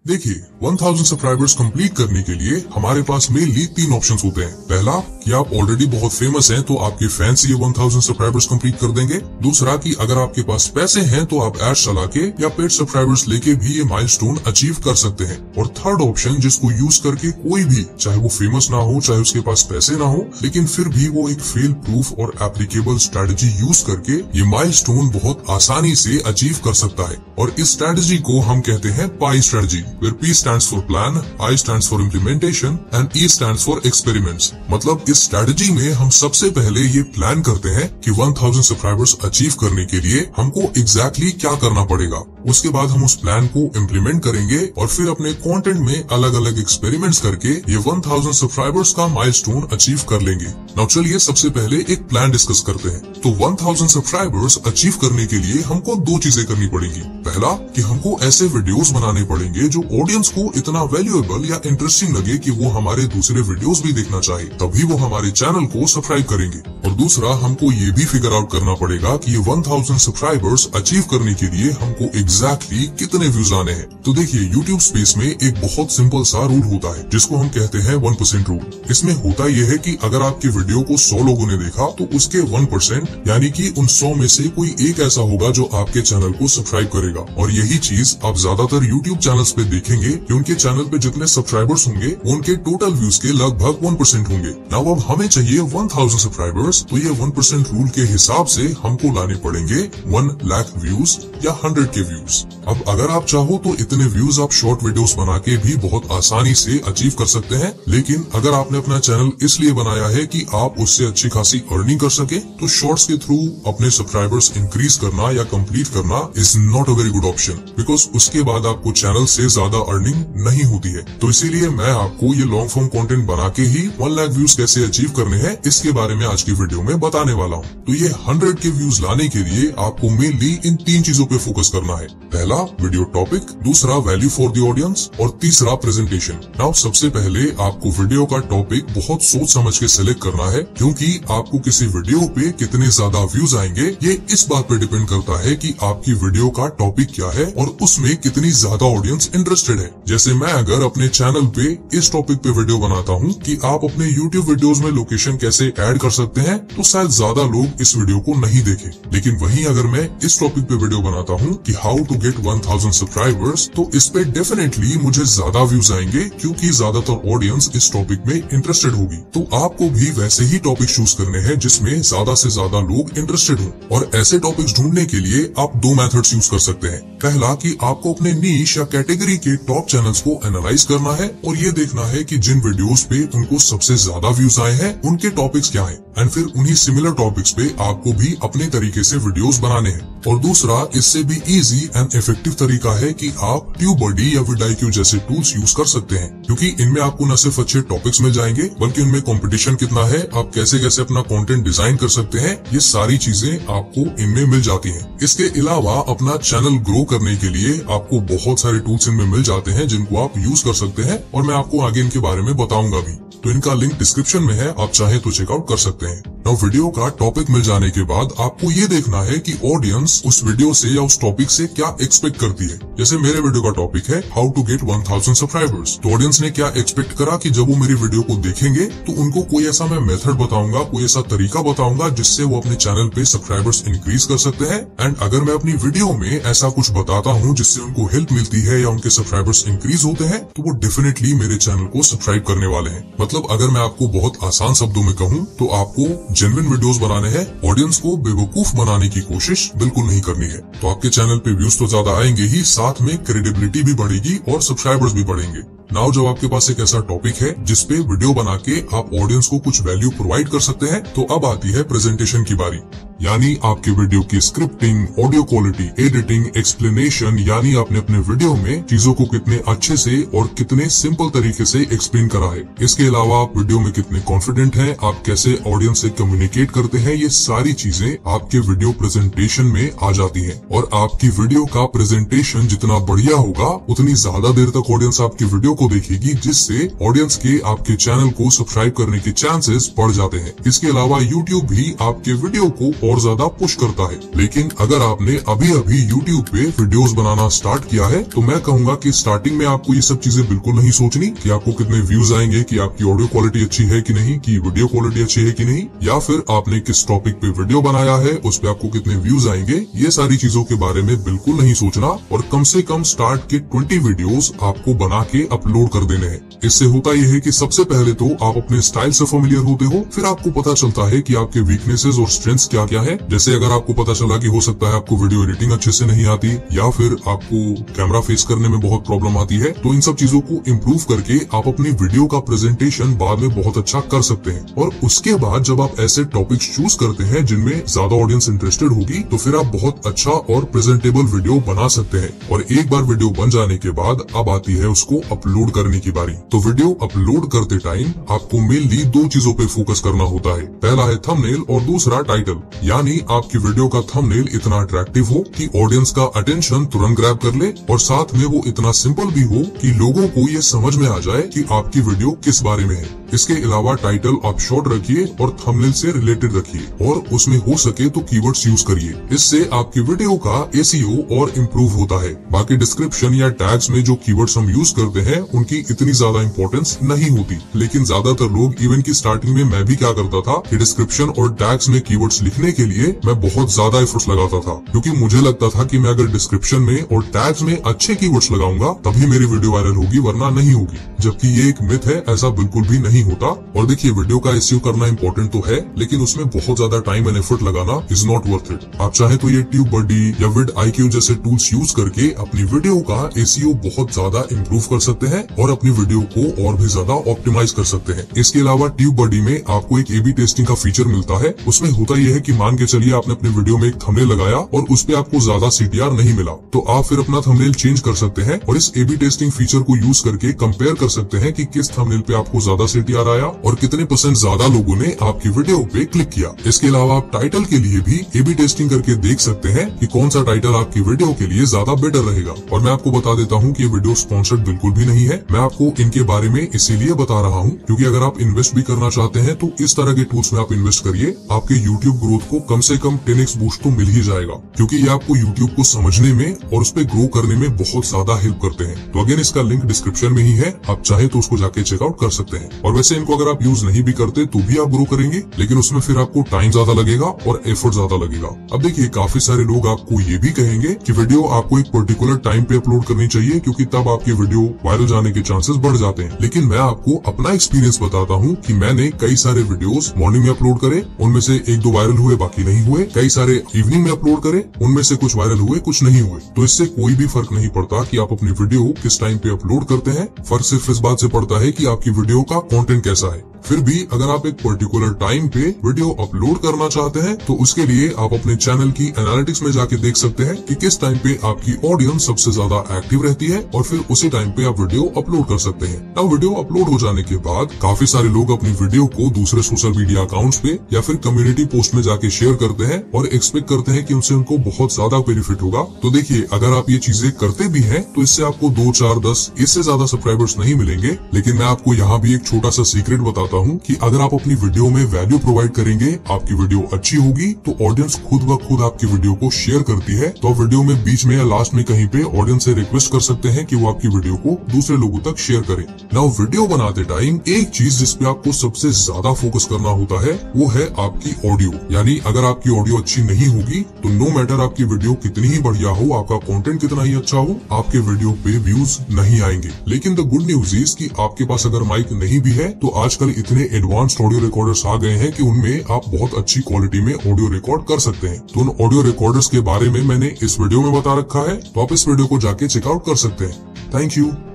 देखिए 1000 subscribers complete करने के लिए हमारे पास मेनली तीन ऑप्शंस होते हैं। पहला कि आप ऑलरेडी बहुत फेमस हैं तो आपके फैंस ये 1000 सब्सक्राइबर्स कंप्लीट कर देंगे। दूसरा कि अगर आपके पास पैसे हैं तो आप एड्स चला के या पेड सब्सक्राइबर्स लेके भी ये माइलस्टोन अचीव कर सकते हैं। और थर्ड ऑप्शन जिसको यूज करके कोई भी, चाहे वो फेमस ना हो, चाहे उसके पास पैसे ना हो, लेकिन फिर भी वो एक फेल प्रूफ और एप्लीकेबल स्ट्रेटेजी यूज करके ये माइलस्टोन बहुत आसानी से अचीव कर सकता है। और इस स्ट्रेटेजी को हम कहते हैं PIE strategy, where P stands for plan, I stands for implementation and E stands for experiments। मतलब इस स्ट्रेटेजी में हम सबसे पहले ये प्लान करते हैं कि 1000 सब्सक्राइबर्स अचीव करने के लिए हमको एग्जैक्टली क्या करना पड़ेगा। उसके बाद हम उस प्लान को इम्प्लीमेंट करेंगे और फिर अपने कंटेंट में अलग अलग एक्सपेरिमेंट्स करके ये 1000 सब्सक्राइबर्स का माइलस्टोन अचीव कर लेंगे। नाउ चलिए सबसे पहले एक प्लान डिस्कस करते हैं। तो 1000 सब्सक्राइबर्स अचीव करने के लिए हमको दो चीजें करनी पड़ेंगी। पहला कि हमको ऐसे वीडियोस बनाने पड़ेंगे जो ऑडियंस को इतना वैल्यूएबल या इंटरेस्टिंग लगे कि वो हमारे दूसरे वीडियोस भी देखना चाहे, तभी वो हमारे चैनल को सब्सक्राइब करेंगे। और दूसरा हमको ये भी फिगर आउट करना पड़ेगा कि ये 1000 सब्सक्राइबर्स अचीव करने के लिए हमको एग्जैक्टली कितने व्यूज आने हैं। तो देखिए यूट्यूब स्पेस में एक बहुत सिंपल सा रूल होता है जिसको हम कहते हैं 1% रूल। इसमें होता यह है कि अगर आपकी वीडियो को 100 लोगों ने देखा तो उसके 1% यानी कि उन 100 में से कोई एक ऐसा होगा जो आपके चैनल को सब्सक्राइब करेगा। और यही चीज आप ज्यादातर यूट्यूब चैनल्स पे देखेंगे कि उनके चैनल पे जितने सब्सक्राइबर्स होंगे उनके टोटल व्यूज के लगभग 1% होंगे। नाउ अब हमें चाहिए 1000 सब्सक्राइबर्स, तो ये 1% रूल के हिसाब से हमको लाने पड़ेंगे 1 लाख व्यूज या 100 के व्यूज। अब अगर आप चाहो तो इतने व्यूज आप शॉर्ट वीडियोस बना के भी बहुत आसानी से अचीव कर सकते हैं, लेकिन अगर आपने अपना चैनल इसलिए बनाया है कि आप उससे अच्छी खासी अर्निंग कर सके, तो शॉर्ट्स के थ्रू अपने सब्सक्राइबर्स इंक्रीज करना या कंप्लीट करना is not a very good option, because उसके बाद आपको चैनल से ज्यादा अर्निंग नहीं होती है। तो इसीलिए मैं आपको ये लॉन्ग फॉर्म कंटेंट बना के ही 1 लाख व्यूज कैसे अचीव करने हैं इसके बारे में आज की वीडियो में बताने वाला हूँ। तो ये 100 के व्यूज लाने के लिए आपको मेनली इन तीन चीजों पे फोकस करना है। पहला वीडियो टॉपिक, दूसरा वैल्यू फॉर द ऑडियंस और तीसरा प्रेजेंटेशन। नाउ सबसे पहले आपको वीडियो का टॉपिक बहुत सोच समझ के सिलेक्ट करना है, क्योंकि आपको किसी वीडियो पे कितने ज्यादा व्यूज आएंगे ये इस बात पे डिपेंड करता है कि आपकी वीडियो का टॉपिक क्या है और उसमें कितनी ज्यादा ऑडियंस इंटरेस्टेड है। जैसे मैं अगर अपने चैनल पे इस टॉपिक पे वीडियो बनाता हूँ कि आप अपने YouTube वीडियोस में लोकेशन कैसे ऐड कर सकते हैं, तो शायद ज्यादा लोग इस वीडियो को नहीं देखें। लेकिन वहीं अगर मैं इस टॉपिक पे वीडियो बनाता हूँ कि हाउ टू गेट 1000 सब्सक्राइबर्स, तो इस पे डेफिनेटली मुझे ज्यादा व्यूज आएंगे क्योंकि ज्यादातर ऑडियंस इस टॉपिक में इंटरेस्टेड होगी। तो आपको भी वैसे ही टॉपिक चूज करने हैं जिसमें ज्यादा से ज्यादा लोग इंटरेस्टेड हो। और ऐसे टॉपिक्स ढूंढने के लिए आप दो मेथड्स यूज कर सकते हैं। पहला कि आपको अपने नीश या कैटेगरी के टॉप चैनल्स को एनालाइज करना है और ये देखना है कि जिन वीडियोस पे उनको सबसे ज्यादा व्यूज आए हैं उनके टॉपिक्स क्या हैं, एंड फिर उन्हीं सिमिलर टॉपिक्स पे आपको भी अपने तरीके से वीडियोस बनाने हैं। और दूसरा इससे भी इजी एंड इफेक्टिव तरीका है कि आप ट्यूबबडी या vidIQ जैसे टूल्स यूज कर सकते हैं, क्योंकि इनमें आपको न सिर्फ अच्छे टॉपिक्स मिल जाएंगे बल्कि उनमें कंपटीशन कितना है, आप कैसे कैसे अपना कंटेंट डिजाइन कर सकते हैं, ये सारी चीजें आपको इनमें मिल जाती हैं। इसके अलावा अपना चैनल ग्रो करने के लिए आपको बहुत सारे टूल्स इनमें मिल जाते हैं जिनको आप यूज कर सकते हैं, और मैं आपको आगे इनके बारे में बताऊंगा भी। तो इनका लिंक डिस्क्रिप्शन में है, आप चाहे तो चेकआउट कर सकते हैं। नाउ वीडियो का टॉपिक मिल जाने के बाद आपको ये देखना है कि ऑडियंस उस वीडियो से या उस टॉपिक से क्या एक्सपेक्ट करती है। जैसे मेरे वीडियो का टॉपिक है हाउ टू गेट 1000 सब्सक्राइबर्स, तो ऑडियंस ने क्या एक्सपेक्ट करा कि जब वो मेरी वीडियो को देखेंगे तो उनको कोई ऐसा मैं मेथड बताऊंगा, कोई ऐसा तरीका बताऊंगा जिससे वो अपने चैनल पे सब्सक्राइबर्स इंक्रीज कर सकते हैं। एंड अगर मैं अपनी वीडियो में ऐसा कुछ बताता हूँ जिससे उनको हेल्प मिलती है या उनके सब्सक्राइबर्स इंक्रीज होते हैं, तो वो डेफिनेटली मेरे चैनल को सब्सक्राइब करने वाले हैं। मतलब अगर मैं आपको बहुत आसान शब्दों में कहूँ तो आपको जेन्युइन वीडियोस बनाने हैं, ऑडियंस को बेवकूफ बनाने की कोशिश बिल्कुल नहीं करनी है। तो आपके चैनल पे व्यूज तो ज्यादा आएंगे ही, साथ में क्रेडिबिलिटी भी बढ़ेगी और सब्सक्राइबर्स भी बढ़ेंगे। नाउ जब आपके पास एक ऐसा टॉपिक है जिसपे वीडियो बना के आप ऑडियंस को कुछ वैल्यू प्रोवाइड कर सकते हैं, तो अब आती है प्रेजेंटेशन की बारी। यानी आपके वीडियो की scripting, audio quality, editing, explanation, यानी आपने अपने वीडियो में चीजों को कितने अच्छे से और कितने सिंपल तरीके से एक्सप्लेन करा है। इसके अलावा आप वीडियो में कितने कॉन्फिडेंट हैं, आप कैसे ऑडियंस से कम्युनिकेट करते हैं, ये सारी चीजें आपके वीडियो प्रेजेंटेशन में आ जाती हैं। और आपकी वीडियो का प्रेजेंटेशन जितना बढ़िया होगा उतनी ज्यादा देर तक ऑडियंस आपकी वीडियो को देखेगी, जिससे ऑडियंस के आपके चैनल को सब्सक्राइब करने के चांसेस बढ़ जाते हैं। इसके अलावा यूट्यूब भी आपके वीडियो को और ज्यादा पुश करता है। लेकिन अगर आपने अभी अभी यूट्यूब पे वीडियोस बनाना स्टार्ट किया है तो मैं कहूंगा कि स्टार्टिंग में आपको ये सब चीजें बिल्कुल नहीं सोचनी कि आपको कितने व्यूज आएंगे, कि आपकी ऑडियो क्वालिटी अच्छी है कि नहीं, कि वीडियो क्वालिटी अच्छी है कि नहीं, या फिर आपने किस टॉपिक पे वीडियो बनाया है उस पे आपको कितने व्यूज आएंगे। ये सारी चीजों के बारे में बिल्कुल नहीं सोचना और कम से कम स्टार्ट के 20 वीडियोस आपको बना के अपलोड कर देने हैं। इससे होता यह है कि सबसे पहले तो आप अपने स्टाइल से फेमिलियर होते हो, फिर आपको पता चलता है कि आपके वीकनेसेस और स्ट्रेंथ्स क्या क्या है। जैसे अगर आपको पता चला कि हो सकता है आपको वीडियो एडिटिंग अच्छे से नहीं आती या फिर आपको कैमरा फेस करने में बहुत प्रॉब्लम आती है, तो इन सब चीजों को इम्प्रूव करके आप अपनी वीडियो का प्रेजेंटेशन बाद में बहुत अच्छा कर सकते हैं। और उसके बाद जब आप ऐसे टॉपिक्स चूज करते हैं जिनमें ज्यादा ऑडियंस इंटरेस्टेड होगी तो फिर आप बहुत अच्छा और प्रेजेंटेबल वीडियो बना सकते हैं। और एक बार वीडियो बन जाने के बाद अब आती है उसको अपलोड करने की बारी। तो वीडियो अपलोड करते टाइम आपको मेनली दो चीजों पे फोकस करना होता है। पहला है थंबनेल और दूसरा टाइटल, यानी आपकी वीडियो का थंबनेल इतना अट्रैक्टिव हो कि ऑडियंस का अटेंशन तुरंत ग्रैब कर ले और साथ में वो इतना सिंपल भी हो कि लोगों को ये समझ में आ जाए कि आपकी वीडियो किस बारे में है। इसके अलावा टाइटल आप शॉर्ट रखिए और थंबनेल से रिलेटेड रखिए और उसमें हो सके तो कीवर्ड्स यूज करिए। इससे आपकी वीडियो का एसईओ और इम्प्रूव होता है। बाकी डिस्क्रिप्शन या टैग्स में जो कीवर्ड्स हम यूज करते हैं उनकी इतनी ज्यादा इंपॉर्टेंस नहीं होती, लेकिन ज्यादातर लोग, इवन की स्टार्टिंग में मैं भी क्या करता था कि डिस्क्रिप्शन और टैग्स में कीवर्ड्स लिखने के लिए मैं बहुत ज्यादा एफर्ट्स लगाता था, क्योंकि मुझे लगता था कि मैं अगर डिस्क्रिप्शन में और टैग्स में अच्छे कीवर्ड्स लगाऊंगा तभी मेरी वीडियो वायरल होगी, वरना नहीं होगी। जबकि ये एक मिथ है, ऐसा बिल्कुल भी नहीं होता। और देखिए, वीडियो का एसईओ करना इंपॉर्टेंट तो है, लेकिन उसमें बहुत ज्यादा टाइम एंड एफर्ट लगाना इज नॉट वर्थ इट। आप चाहे तो ये ट्यूबबडी या vidIQ जैसे टूल्स यूज करके अपनी वीडियो का एसईओ बहुत ज्यादा इम्प्रूव कर सकते हैं और अपनी वीडियो को और भी ज्यादा ऑप्टिमाइज कर सकते हैं। इसके अलावा ट्यूबबडी में आपको एक एबी टेस्टिंग का फीचर मिलता है। उसमें होता यह है कि मान के चलिए आपने अपने वीडियो में एक थंबनेल लगाया और उस पे आपको ज्यादा सीटीआर नहीं मिला, तो आप फिर अपना थंबनेल चेंज कर सकते हैं और इस एबी टेस्टिंग फीचर को यूज करके कंपेयर कर सकते हैं कि किस थंबनेल पे आपको ज्यादा सीटीआर आया और कितने % ज्यादा लोगों ने आपकी वीडियो पे क्लिक किया। इसके अलावा आप टाइटल के लिए भी एबी टेस्टिंग करके देख सकते हैं कि कौन सा टाइटल आपकी वीडियो के लिए ज्यादा बेटर रहेगा। और मैं आपको बता देता हूँ कि ये वीडियो स्पॉन्सर्ड बिल्कुल भी नहीं है, मैं आपको इनके बारे में इसीलिए बता रहा हूँ क्योंकि अगर आप इन्वेस्ट भी करना चाहते हैं तो इस तरह के टूल्स में आप इन्वेस्ट करिए। आपके यूट्यूब ग्रोथ को कम से कम 10x बूस्ट तो मिल ही जाएगा, क्योंकि ये आपको यूट्यूब को समझने में और उस पर ग्रो करने में बहुत ज्यादा हेल्प करते हैं। तो अगेन इसका लिंक डिस्क्रिप्शन में ही है, आप चाहे तो उसको जाके चेकआउट कर सकते हैं। और वैसे इनको अगर आप यूज नहीं भी करते तो भी आप ग्रो करेंगे, लेकिन उसमें फिर आपको टाइम ज्यादा लगेगा और एफर्ट ज्यादा लगेगा। अब देखिए, काफी सारे लोग आपको ये भी कहेंगे कि वीडियो आपको एक पर्टिकुलर टाइम पे अपलोड करनी चाहिए क्योंकि तब आपकी वीडियो वायरल जाने के चांसेस बढ़ जाते हैं। लेकिन मैं आपको अपना एक्सपीरियंस बताता हूँ कि मैंने कई सारे वीडियोस मॉर्निंग में अपलोड करे, उनमें से 1-2 वायरल हुए, बाकी नहीं हुए। कई सारे इवनिंग में अपलोड करे, उनमें से कुछ वायरल हुए, कुछ नहीं हुए। तो इससे कोई भी फर्क नहीं पड़ता कि आप अपनी वीडियो किस टाइम पे अपलोड करते हैं। फर्क सिर्फ इस बात से पड़ता है कि आपकी वीडियो का कंटेंट कैसा है। फिर भी अगर आप एक पर्टिकुलर टाइम पे वीडियो अपलोड करना चाहते हैं तो उसके लिए आप अपने चैनल की एनालिटिक्स में जाके देख सकते हैं कि किस टाइम पे आपकी ऑडियंस सबसे ज्यादा एक्टिव रहती है और फिर उसी टाइम पे आप वीडियो अपलोड कर सकते हैं। अब वीडियो अपलोड हो जाने के बाद काफी सारे लोग अपनी वीडियो को दूसरे सोशल मीडिया अकाउंट्स पे या फिर कम्युनिटी पोस्ट में जाके शेयर करते हैं और एक्सपेक्ट करते हैं कि उनसे उनको बहुत ज्यादा बेनिफिट होगा। तो देखिए, अगर आप ये चीजें करते भी हैं तो इससे आपको 2, 4, 10 इससे ज्यादा सब्सक्राइबर्स नहीं मिलेंगे। लेकिन मैं आपको यहाँ भी एक छोटा सा सीक्रेट बताता हूँ कि अगर आप अपनी वीडियो में वैल्यू प्रोवाइड करेंगे, आपकी वीडियो अच्छी होगी तो ऑडियंस खुद ब खुद आपकी वीडियो को शेयर करती है। तो आप वीडियो में बीच में या लास्ट में कहीं पे ऑडियंस से रिक्वेस्ट कर सकते हैं कि वो आपकी वीडियो को दूसरे लोगों तक शेयर करें। नाउ वीडियो बनाते टाइम एक चीज जिसपे आपको सबसे ज्यादा फोकस करना होता है वो है आपकी ऑडियो। यानी अगर आपकी ऑडियो अच्छी नहीं होगी तो नो मैटर आपकी वीडियो कितनी ही बढ़िया हो, आपका कंटेंट कितना ही अच्छा हो, आपके वीडियो पे व्यूज नहीं आएंगे। लेकिन द गुड न्यूज इज कि आपके पास अगर माइक नहीं भी है तो आजकल इतने एडवांस्ड ऑडियो रिकॉर्डर्स आ गए हैं कि उनमें आप बहुत अच्छी क्वालिटी में ऑडियो रिकॉर्ड कर सकते हैं। तो उन ऑडियो रिकॉर्डर्स के बारे में मैंने इस वीडियो में बता रखा है, तो आप इस वीडियो को जाके चेकआउट कर सकते हैं। Thank you.